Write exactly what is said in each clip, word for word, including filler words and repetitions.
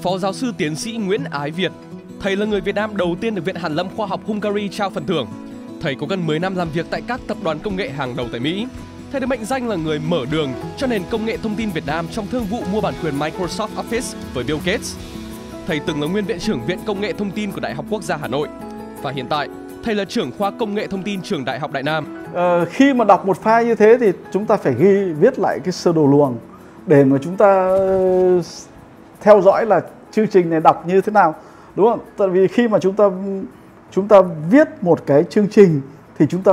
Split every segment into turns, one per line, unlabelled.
Phó giáo sư tiến sĩ Nguyễn Ái Việt. Thầy là người Việt Nam đầu tiên được Viện Hàn lâm Khoa học Hungary trao phần thưởng. Thầy có gần mười năm làm việc tại các tập đoàn công nghệ hàng đầu tại Mỹ. Thầy được mệnh danh là người mở đường cho nền công nghệ thông tin Việt Nam trong thương vụ mua bản quyền Microsoft Office với Bill Gates. Thầy từng là nguyên viện trưởng Viện Công nghệ Thông tin của Đại học Quốc gia Hà Nội. Và hiện tại, thầy là trưởng khoa Công nghệ Thông tin trường Đại học Đại Nam.
Ờ, khi mà đọc một file như thế thì chúng ta phải ghi, viết lại cái sơ đồ luồng để mà chúng ta uh, theo dõi là chương trình này đọc như thế nào, đúng không? Tại vì khi mà chúng ta chúng ta viết một cái chương trình thì chúng ta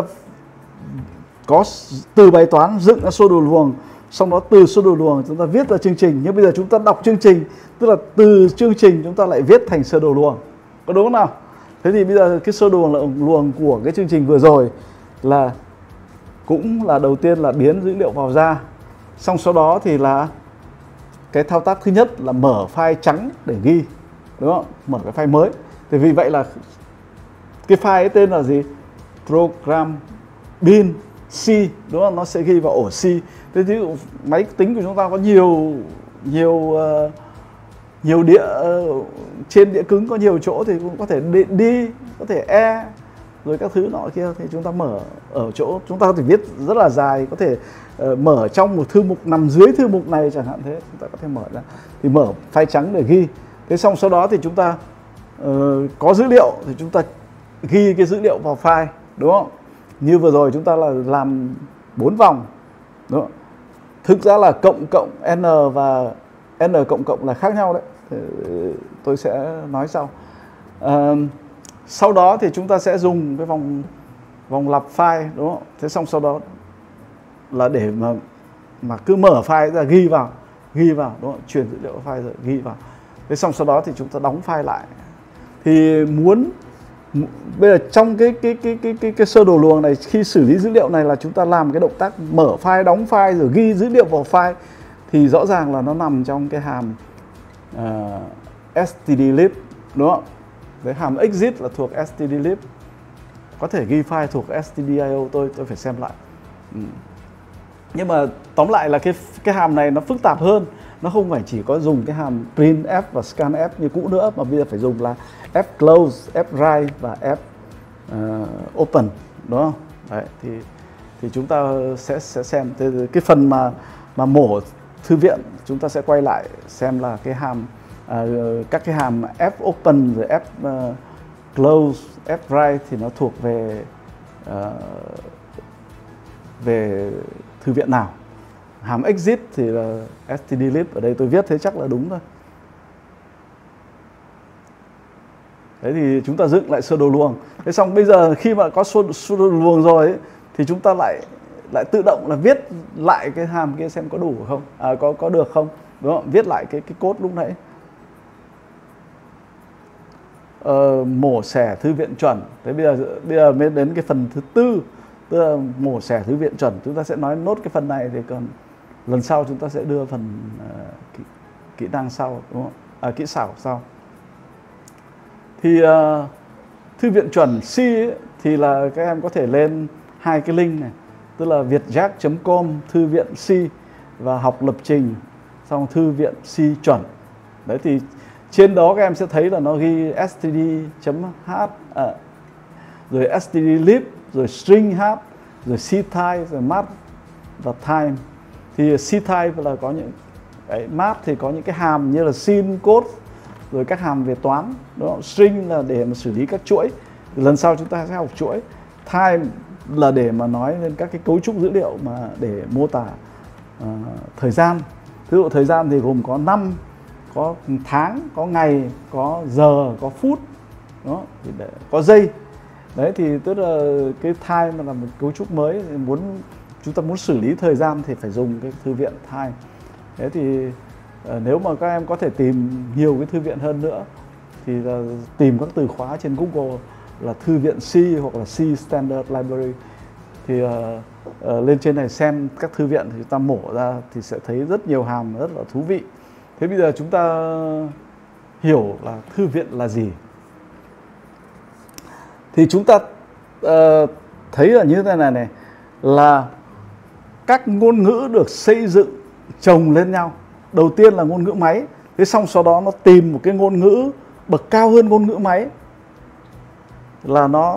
có từ bài toán dựng ra sơ đồ luồng, xong đó từ sơ đồ luồng chúng ta viết ra chương trình. Nhưng bây giờ chúng ta đọc chương trình, tức là từ chương trình chúng ta lại viết thành sơ đồ luồng, có đúng không nào? Thế thì bây giờ cái sơ đồ luồng của cái chương trình vừa rồi là cũng là đầu tiên là biến dữ liệu vào ra, xong sau đó thì là cái thao tác thứ nhất là mở file trắng để ghi, đúng không? Mở cái file mới. Thì vì vậy là cái file ấy tên là gì? Program bin C, đúng không? Nó sẽ ghi vào ổ C. Thế ví dụ máy tính của chúng ta có nhiều nhiều uh, nhiều đĩa uh, trên đĩa cứng có nhiều chỗ thì cũng có thể D, có thể E rồi các thứ nọ kia, thì chúng ta mở ở chỗ chúng ta có thể viết rất là dài, có thể uh, mở trong một thư mục nằm dưới thư mục này chẳng hạn, thế chúng ta có thể mở ra thì mở file trắng để ghi. Thế xong sau đó thì chúng ta uh, có dữ liệu thì chúng ta ghi cái dữ liệu vào file, đúng không? Như vừa rồi chúng ta là làm bốn vòng, đúng không? Thực ra là cộng cộng n và n cộng cộng là khác nhau đấy, thì tôi sẽ nói sau. À, sau đó thì chúng ta sẽ dùng cái vòng vòng lặp file, đúng không? Thế xong sau đó là để mà mà cứ mở file ra ghi vào, ghi vào, đúng không? Chuyển dữ liệu file rồi ghi vào. Thế xong sau đó thì chúng ta đóng file lại. Thì muốn bây giờ trong cái cái cái cái cái, cái sơ đồ luồng này, khi xử lý dữ liệu này là chúng ta làm cái động tác mở file, đóng file rồi ghi dữ liệu vào file, thì rõ ràng là nó nằm trong cái hàm uh, stdlib, đúng không? Cái hàm exit là thuộc stdlib, có thể ghi file thuộc stdio, tôi tôi phải xem lại. Ừ. Nhưng mà tóm lại là cái cái hàm này nó phức tạp hơn, nó không phải chỉ có dùng cái hàm printf và scanf như cũ nữa, mà bây giờ phải dùng là fclose, fwrite và f uh, open, đúng không? Đấy, thì thì chúng ta sẽ sẽ xem cái phần mà mà mổ thư viện, chúng ta sẽ quay lại xem là cái hàm uh, các cái hàm f open rồi f uh, close, fwrite thì nó thuộc về uh, về thư viện nào. Hàm exit thì là stdlib, ở đây tôi viết thế chắc là đúng thôi. Thế thì chúng ta dựng lại sơ đồ luồng. Thế xong bây giờ khi mà có sơ, sơ đồ luồng rồi ấy, thì chúng ta lại lại tự động là viết lại cái hàm kia xem có đủ không, à, có có được không, đúng không? Viết lại cái cái code lúc nãy. Ờ, mổ xẻ thư viện chuẩn. Thế bây giờ bây giờ mới đến cái phần thứ tư, tức là mổ xẻ thư viện chuẩn. Chúng ta sẽ nói nốt cái phần này, thì còn lần sau chúng ta sẽ đưa phần uh, kỹ, kỹ năng sau, đúng không? À, kỹ xảo sau. Thì uh, thư viện chuẩn C ấy, thì là các em có thể lên hai cái link này, tức là vietjak chấm com thư viện C và học lập trình xong thư viện C chuẩn. Đấy, thì trên đó các em sẽ thấy là nó ghi std.h à, rồi stdlib, rồi string h, rồi ctype, rồi math và time. Thì ctype là có những cái, math thì có những cái hàm như là sin, code, rồi các hàm về toán, đúng không? String là để mà xử lý các chuỗi, lần sau chúng ta sẽ học chuỗi. Time là để mà nói lên các cái cấu trúc dữ liệu mà để mô tả uh, thời gian. Ví dụ thời gian thì gồm có năm, có tháng, có ngày, có giờ, có phút, đó, thì để, có giây. Đấy, thì tức là cái time là một cấu trúc mới, muốn chúng ta muốn xử lý thời gian thì phải dùng cái thư viện time. Thế thì uh, nếu mà các em có thể tìm nhiều cái thư viện hơn nữa thì là tìm các từ khóa trên Google là thư viện C hoặc là C Standard Library, thì uh, uh, lên trên này xem các thư viện thì chúng ta mổ ra thì sẽ thấy rất nhiều hàm rất là thú vị. Thế bây giờ chúng ta hiểu là thư viện là gì. Thì chúng ta uh, thấy là như thế này này, là các ngôn ngữ được xây dựng chồng lên nhau. Đầu tiên là ngôn ngữ máy, Thế xong sau đó nó tìm một cái ngôn ngữ bậc cao hơn ngôn ngữ máy, là nó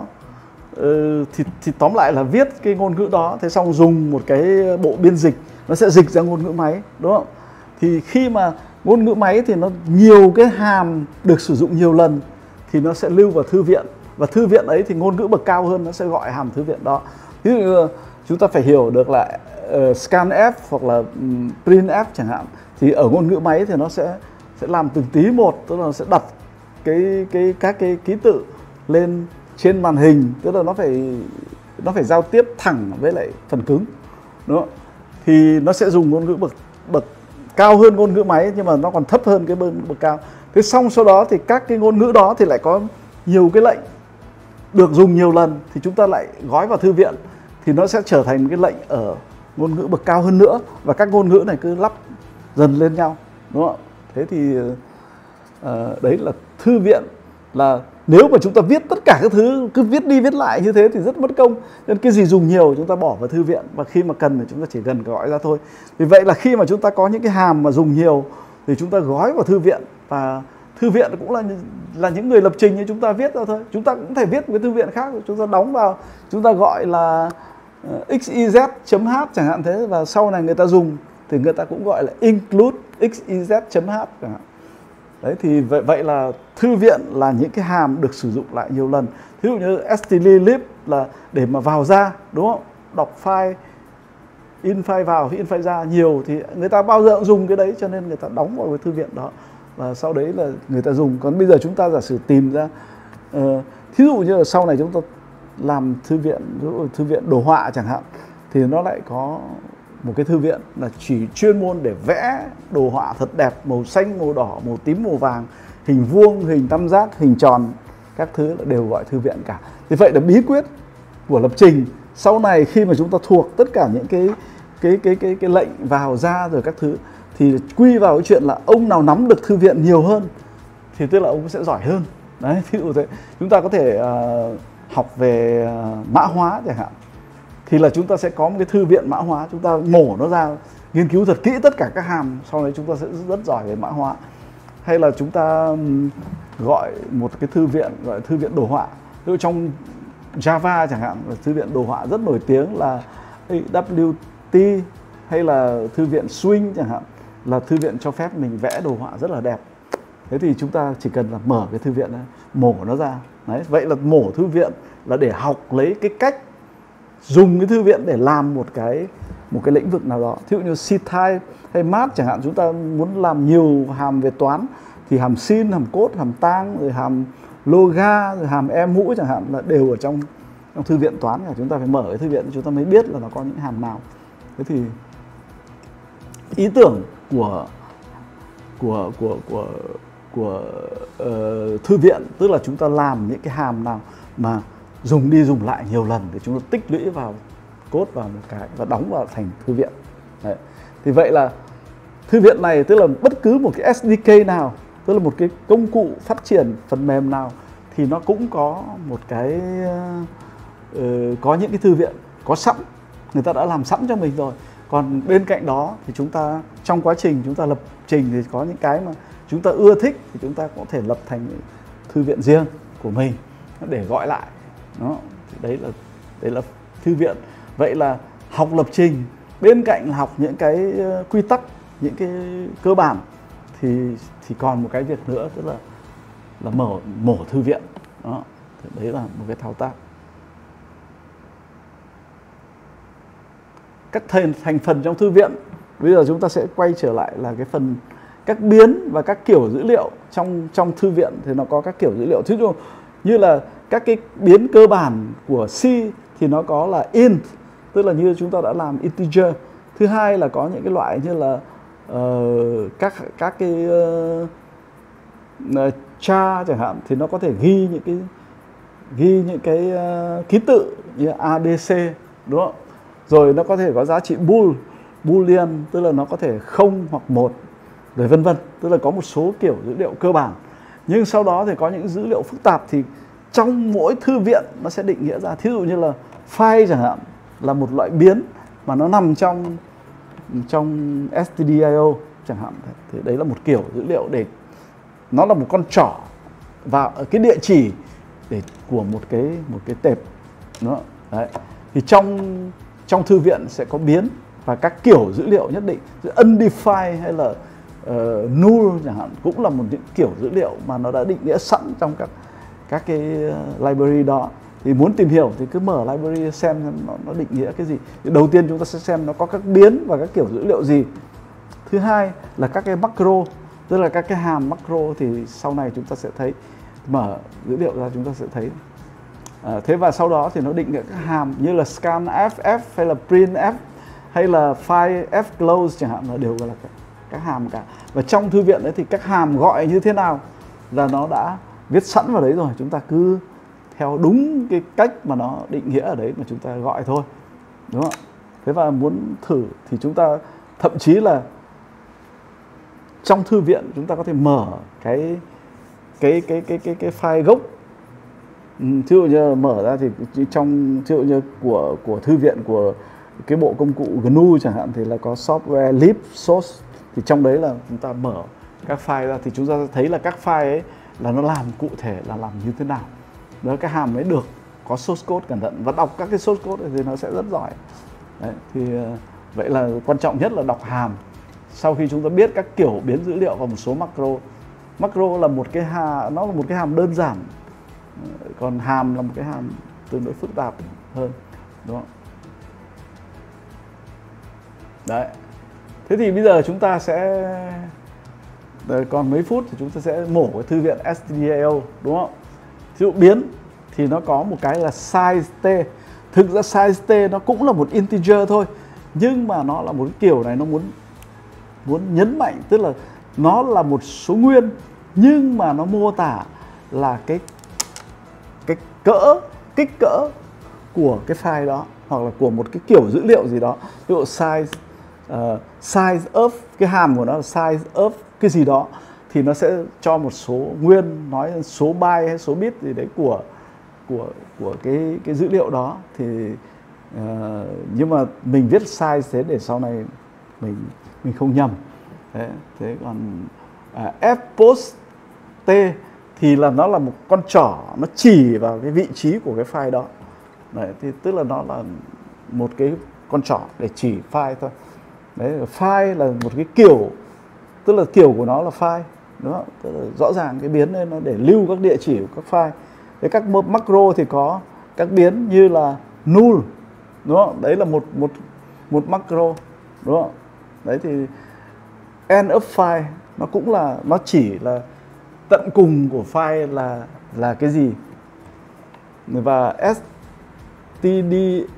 uh, thì, thì tóm lại là viết cái ngôn ngữ đó, thế xong dùng một cái bộ biên dịch nó sẽ dịch ra ngôn ngữ máy, đúng không? Thì khi mà ngôn ngữ máy thì nó nhiều cái hàm được sử dụng nhiều lần thì nó sẽ lưu vào thư viện, và thư viện ấy thì ngôn ngữ bậc cao hơn nó sẽ gọi hàm thư viện đó. Ví dụ như chúng ta phải hiểu được là uh, scanf hoặc là um, printf chẳng hạn, thì ở ngôn ngữ máy thì nó sẽ sẽ làm từng tí một, tức là nó sẽ đặt cái cái các cái ký tự lên trên màn hình, tức là nó phải nó phải giao tiếp thẳng với lại phần cứng, đúng không? Thì nó sẽ dùng ngôn ngữ bậc bậc cao hơn ngôn ngữ máy, nhưng mà nó còn thấp hơn cái bên bậc cao. Thế xong sau đó thì các cái ngôn ngữ đó thì lại có nhiều cái lệnh được dùng nhiều lần, thì chúng ta lại gói vào thư viện, thì nó sẽ trở thành cái lệnh ở ngôn ngữ bậc cao hơn nữa, và các ngôn ngữ này cứ lắp dần lên nhau, đúng không? Thế thì uh, đấy là thư viện. Là nếu mà chúng ta viết tất cả các thứ cứ viết đi viết lại như thế thì rất mất công, nên cái gì dùng nhiều chúng ta bỏ vào thư viện, và khi mà cần thì chúng ta chỉ cần gọi ra thôi. Vì vậy là khi mà chúng ta có những cái hàm mà dùng nhiều thì chúng ta gói vào thư viện, và thư viện cũng là là những người lập trình như chúng ta viết ra thôi. Chúng ta cũng có thể viết một cái thư viện khác, chúng ta đóng vào, chúng ta gọi là xyz chấm h chẳng hạn thế, và sau này người ta dùng thì người ta cũng gọi là include xyz chấm h chẳng hạn. Đấy thì vậy, vậy là thư viện là những cái hàm được sử dụng lại nhiều lần. Ví dụ như strlib là để mà vào ra, đúng không? Đọc file, in file vào, in file ra nhiều thì người ta bao giờ cũng dùng cái đấy, cho nên người ta đóng vào cái thư viện đó, và sau đấy là người ta dùng. Còn bây giờ chúng ta giả sử tìm ra, uh, thí dụ như là sau này chúng ta làm thư viện, ví dụ thư viện đồ họa chẳng hạn, thì nó lại có một cái thư viện là chỉ chuyên môn để vẽ đồ họa thật đẹp, màu xanh, màu đỏ, màu tím, màu vàng, hình vuông, hình tam giác, hình tròn, các thứ đều gọi thư viện cả. Thì vậy là bí quyết của lập trình. Sau này khi mà chúng ta thuộc tất cả những cái cái cái cái cái lệnh vào ra rồi các thứ, thì quy vào cái chuyện là ông nào nắm được thư viện nhiều hơn thì tức là ông sẽ giỏi hơn. Đấy, ví dụ thế. Chúng ta có thể uh, học về uh, mã hóa chẳng hạn, thì là chúng ta sẽ có một cái thư viện mã hóa, chúng ta mổ nó ra, nghiên cứu thật kỹ tất cả các hàm, sau đấy chúng ta sẽ rất giỏi về mã hóa. Hay là chúng ta gọi một cái thư viện gọi là thư viện đồ họa. Ví dụ trong Java chẳng hạn, thư viện đồ họa rất nổi tiếng là a vê tê, hay là thư viện Swing chẳng hạn, là thư viện cho phép mình vẽ đồ họa rất là đẹp. Thế thì chúng ta chỉ cần là mở cái thư viện này, mổ nó ra. Đấy, vậy là mổ thư viện là để học lấy cái cách dùng cái thư viện để làm một cái một cái lĩnh vực nào đó. Ví dụ như C-type hay math chẳng hạn, chúng ta muốn làm nhiều hàm về toán thì hàm sin, hàm cốt, hàm tang, rồi hàm loga, rồi hàm e mũ chẳng hạn là đều ở trong trong thư viện toán cả. Chúng ta phải mở cái thư viện chúng ta mới biết là nó có những hàm nào. Thế thì ý tưởng của của của của của uh, thư viện tức là chúng ta làm những cái hàm nào mà dùng đi dùng lại nhiều lần để chúng ta tích lũy vào code vào một cái và đóng vào thành thư viện. Đấy. Thì vậy là thư viện này tức là bất cứ một cái ét đê ca nào, tức là một cái công cụ phát triển phần mềm nào thì nó cũng có một cái uh, có những cái thư viện có sẵn, người ta đã làm sẵn cho mình rồi. Còn bên cạnh đó thì chúng ta trong quá trình chúng ta lập trình thì có những cái mà chúng ta ưa thích thì chúng ta có thể lập thành thư viện riêng của mình để gọi lại. Đó, thì đấy là đấy là thư viện. Vậy là học lập trình bên cạnh học những cái quy tắc, những cái cơ bản thì thì còn một cái việc nữa, tức là là mở mổ thư viện. Đó, thì đấy là một cái thao tác. Các thành thành phần trong thư viện, bây giờ chúng ta sẽ quay trở lại là cái phần các biến và các kiểu dữ liệu trong trong thư viện. Thì nó có các kiểu dữ liệu, thí dụ như là các cái biến cơ bản của C thì nó có là int, tức là như chúng ta đã làm integer. Thứ hai là có những cái loại như là uh, các các cái uh, char chẳng hạn, thì nó có thể ghi những cái ghi những cái uh, ký tự như a bê xê, đúng không? Rồi nó có thể có giá trị bool, boolean, tức là nó có thể không hoặc một, rồi vân vân, tức là có một số kiểu dữ liệu cơ bản. Nhưng sau đó thì có những dữ liệu phức tạp thì trong mỗi thư viện nó sẽ định nghĩa ra. Thí dụ như là file chẳng hạn là một loại biến mà nó nằm trong trong stdio, chẳng hạn, thì đấy là một kiểu dữ liệu để nó là một con trỏ vào cái địa chỉ để của một cái một cái tệp đó. Đấy. Thì trong trong thư viện sẽ có biến và các kiểu dữ liệu nhất định, undefined hay là uh, null chẳng hạn, cũng là một những kiểu dữ liệu mà nó đã định nghĩa sẵn trong các các cái library đó. Thì muốn tìm hiểu thì cứ mở library xem nó, nó định nghĩa cái gì. Thì đầu tiên chúng ta sẽ xem nó có các biến và các kiểu dữ liệu gì. Thứ hai là các cái macro, tức là các cái hàm macro, thì sau này chúng ta sẽ thấy, mở dữ liệu ra chúng ta sẽ thấy. À, thế và sau đó thì nó định nghĩa các hàm như là scanf hay là printf hay là file f close chẳng hạn, là đều là các, các hàm cả. Và trong thư viện đấy thì các hàm gọi như thế nào là nó đã viết sẵn vào đấy rồi, chúng ta cứ theo đúng cái cách mà nó định nghĩa ở đấy mà chúng ta gọi thôi, đúng không? Thế và muốn thử thì chúng ta thậm chí là trong thư viện chúng ta có thể mở cái cái cái cái cái cái file gốc. Ừ, ví dụ như mở ra thì trong ví dụ như của của thư viện của cái bộ công cụ giê en u chẳng hạn thì là có software lib source, thì trong đấy là chúng ta mở các file ra thì chúng ta thấy là các file ấy là nó làm cụ thể là làm như thế nào. Đó, cái hàm ấy được có source code cẩn thận và đọc các cái source code thì nó sẽ rất giỏi. Đấy, thì vậy là quan trọng nhất là đọc hàm. Sau khi chúng ta biết các kiểu biến dữ liệu và một số macro, macro là một cái hàm, nó là một cái hàm đơn giản, còn hàm là một cái hàm tương đối phức tạp hơn, đúng không? Đấy. Thế thì bây giờ chúng ta sẽ còn mấy phút thì chúng ta sẽ mổ cái thư viện stdio, đúng không? Ví dụ biến thì nó có một cái là size t. Thực ra size t nó cũng là một integer thôi, nhưng mà nó là một cái kiểu này nó muốn muốn nhấn mạnh, tức là nó là một số nguyên nhưng mà nó mô tả là cái cái cỡ, kích cỡ của cái file đó, hoặc là của một cái kiểu dữ liệu gì đó. Ví dụ size uh, size of, cái hàm của nó là size of cái gì đó, thì nó sẽ cho một số nguyên, nói số byte hay số bit gì đấy của của của cái cái dữ liệu đó. Thì uh, nhưng mà mình viết size thế để sau này mình mình không nhầm. Thế, thế còn uh, f post t thì là nó là một con trỏ, nó chỉ vào cái vị trí của cái file đó. Đấy, thì tức là nó là một cái con trỏ để chỉ file thôi. Đấy, file là một cái kiểu, tức là kiểu của nó là file, đúng không? Tức là rõ ràng cái biến lên nó để lưu các địa chỉ của các file. Thế các macro thì có các biến như là null, đúng không? Đấy là một một một macro, đúng không? Đấy thì end of file nó cũng là, nó chỉ là tận cùng của file là là cái gì. Và std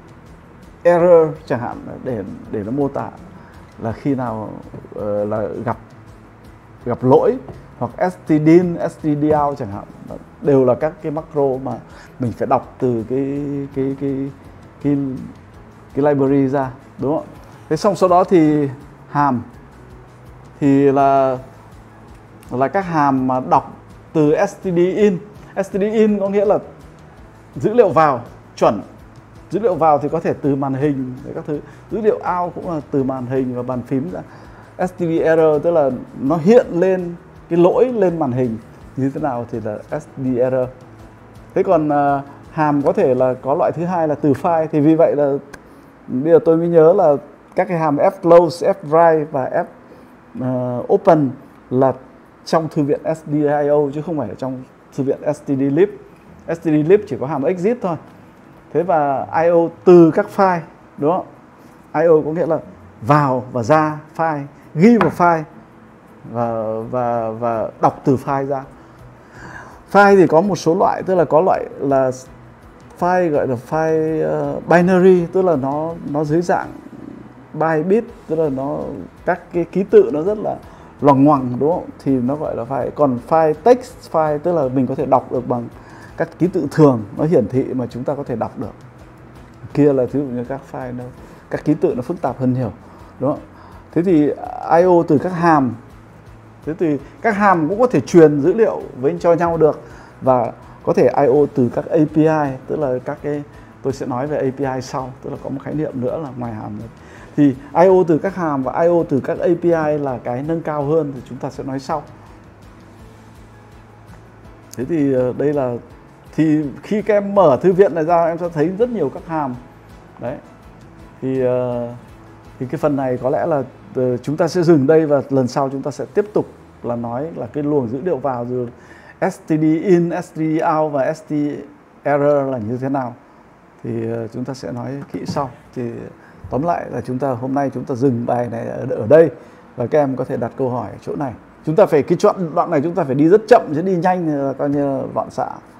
error chẳng hạn, để để nó mô tả là khi nào uh, là gặp gặp lỗi, hoặc stdin, stdout chẳng hạn, đều là các cái macro mà mình phải đọc từ cái cái cái cái cái library ra, đúng không? Thế xong sau đó thì hàm thì là là các hàm mà đọc từ stdin. Stdin có nghĩa là dữ liệu vào chuẩn, dữ liệu vào thì có thể từ màn hình các thứ, dữ liệu out cũng là từ màn hình và bàn phím ra. std error tức là nó hiện lên cái lỗi lên màn hình như thế nào thì là std error. Thế còn uh, hàm có thể là có loại thứ hai là từ file, thì vì vậy là bây giờ tôi mới nhớ là các cái hàm f close, f write và f uh, open là trong thư viện stdio chứ không phải ở trong thư viện stdlib. stdlib chỉ có hàm exit thôi. Thế và i o từ các file, đúng không? i o có nghĩa là vào và ra file, ghi vào file và và và đọc từ file ra. File thì có một số loại, tức là có loại là file gọi là file uh, binary, tức là nó nó dưới dạng byte bit, tức là nó các cái ký tự nó rất là loằng ngoằng, đúng không? Thì nó gọi là file. Còn file text file tức là mình có thể đọc được bằng các ký tự thường, nó hiển thị mà chúng ta có thể đọc được. Kia là ví dụ như các file nó, các ký tự nó phức tạp hơn nhiều, đúng không? Thế thì i o từ các hàm, thế thì các hàm cũng có thể truyền dữ liệu với cho nhau được, và có thể i o từ các a pê i, tức là các cái, tôi sẽ nói về a pê i sau, tức là có một khái niệm nữa là ngoài hàm này. Thì I O từ các hàm và I O từ các A P I là cái nâng cao hơn thì chúng ta sẽ nói sau. Thế thì đây là thì khi các em mở thư viện này ra em sẽ thấy rất nhiều các hàm. Đấy. Thì thì cái phần này có lẽ là chúng ta sẽ dừng đây và lần sau chúng ta sẽ tiếp tục là nói là cái luồng dữ liệu vào rồi std in, std out và std error là như thế nào. Thì chúng ta sẽ nói kỹ sau. Thì tóm lại là chúng ta hôm nay chúng ta dừng bài này ở, ở đây và các em có thể đặt câu hỏi ở chỗ này. Chúng ta phải cái chọn đoạn này chúng ta phải đi rất chậm chứ đi nhanh là coi như loạn xạ.